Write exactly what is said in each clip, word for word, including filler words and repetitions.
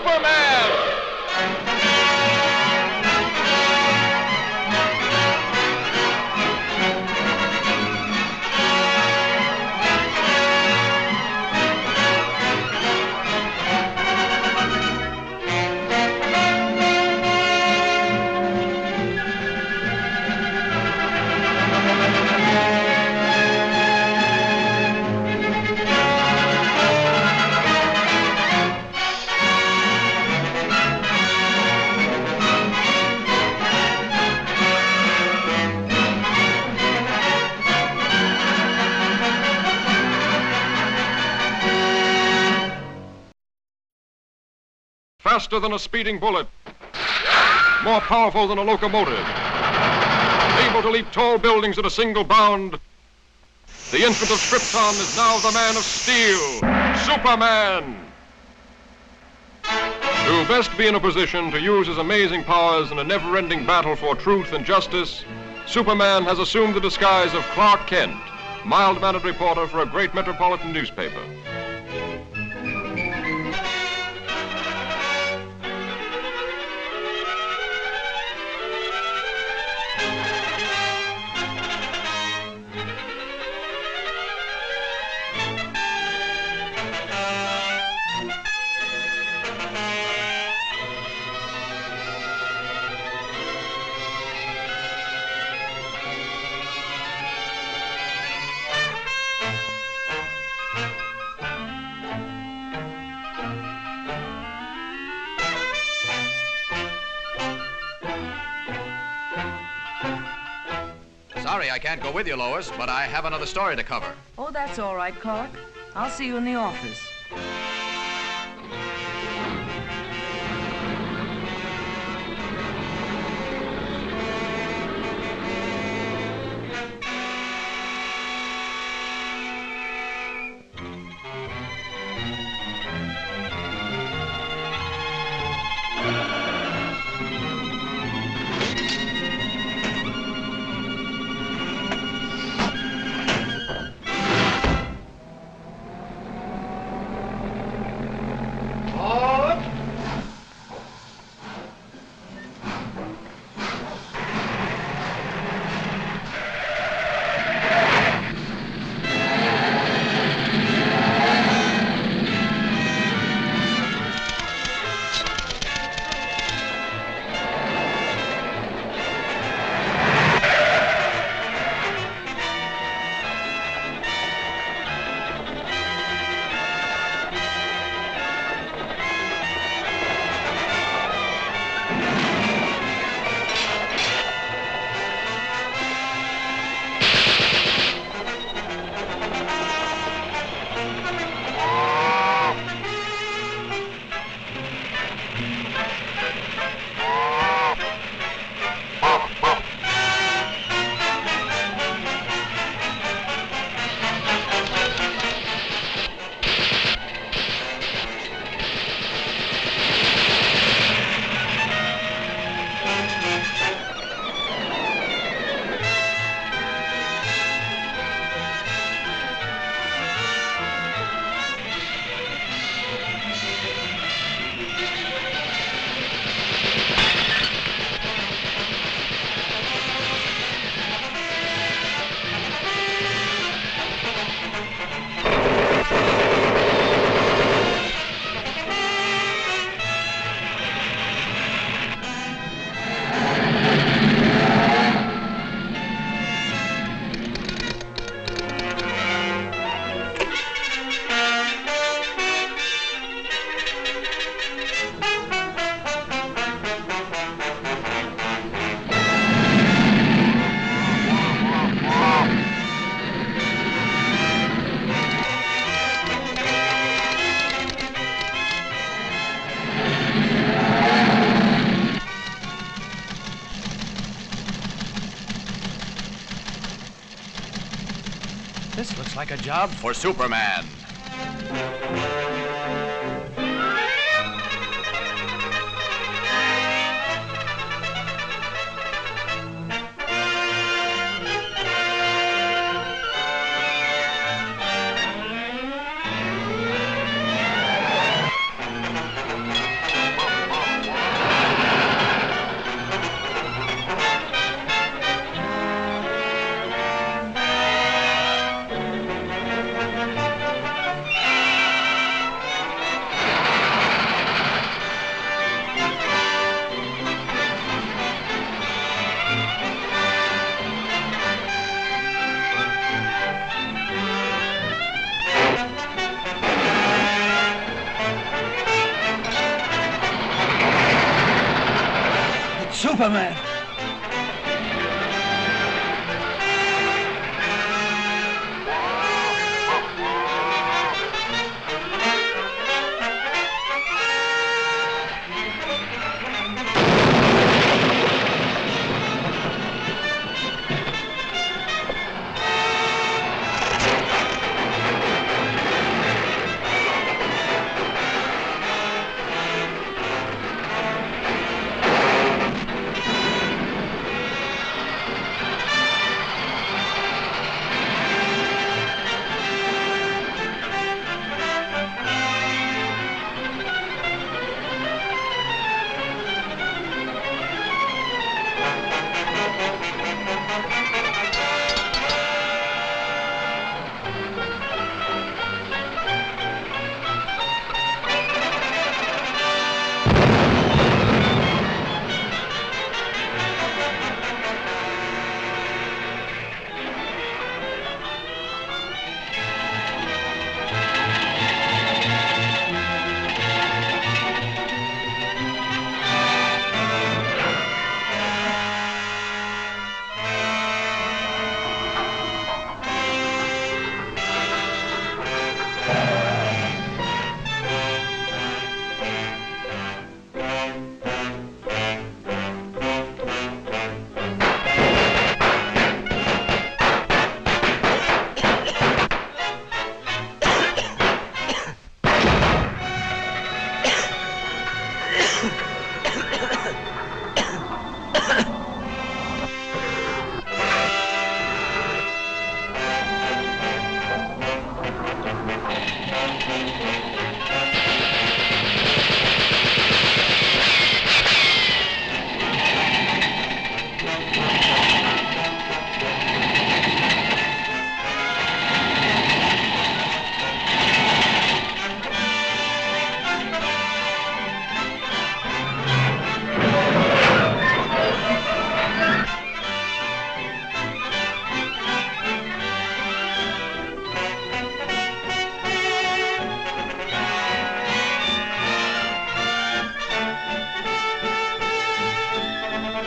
Superman! Faster than a speeding bullet, more powerful than a locomotive, able to leap tall buildings at a single bound, the infant of Krypton is now the Man of Steel, Superman! To best be in a position to use his amazing powers in a never-ending battle for truth and justice, Superman has assumed the disguise of Clark Kent, mild-mannered reporter for a great metropolitan newspaper. Sorry I can't go with you, Lois, but I have another story to cover. Oh, that's all right, Clark. I'll see you in the office. This looks like a job for Superman. Superman!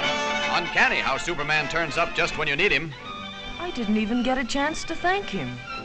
Uncanny how Superman turns up just when you need him. I didn't even get a chance to thank him.